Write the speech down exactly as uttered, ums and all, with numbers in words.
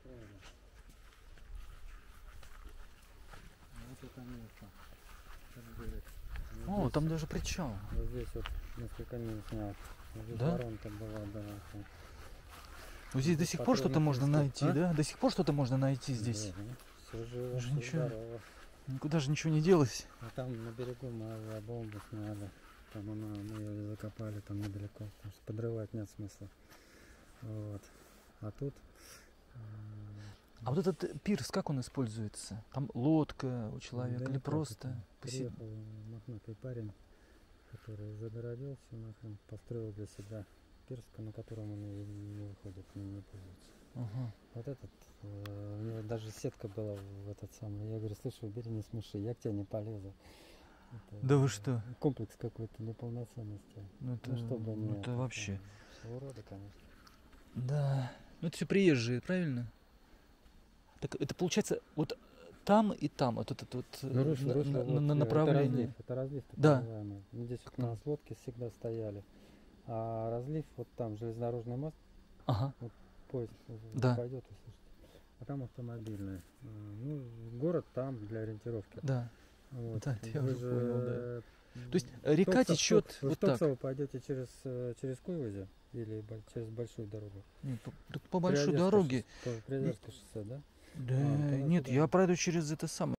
построили. Вот это место. О, там даже причал. Вот здесь вот несколько мин снял. Здесь Да? воронка была, да. Вот здесь до сих пор что-то можно найти, а? да? До сих пор что-то можно найти здесь. Да, все живо, Даже все ничего. здорово. Никуда же ничего не делось. А там на берегу мы бомбу сняли. Там она, мы ее закопали там недалеко, потому что подрывать нет смысла. Вот. А тут... А вот этот пирс, как он используется? Там лодка у человека да или никак, просто приехал посид... мохнатый парень, который загородил все нахрен, построил для себя пирс, на котором он и не выходит, не, не пользуется. Ага. Вот этот, э, у него даже сетка была в этот самый. Я говорю, слушай, убери, не смеши, я к тебе не полезу. Это, Да вы что? комплекс какой-то неполноценности. Ну это, ну, чтобы ну, не это вообще. уроды, конечно. Да. Ну это все приезжие, правильно? Так это получается вот там и там, вот этот вот Ну, русло, на, русло, на, вот, на это направлении. разлив, это разлив так Да. называемый. Ну, здесь вот у Там. нас лодки всегда стояли. А разлив, вот там железнодорожный мост, Ага. вот поезд Да. пойдет, услышите. А там автомобильный. Ну, город там для ориентировки. Да. Вот. Да, это я Вы уже же, понял, да. э, То есть река Токсов- течет вы вот в так. Токсово пойдете через, э, через Куйвазе или бо- через большую дорогу? Нет, по, так по большой Приозерское дороге. шоссе- По Приозерское шоссе, да? Да, А, тогда нет, туда. я пройду через это самое.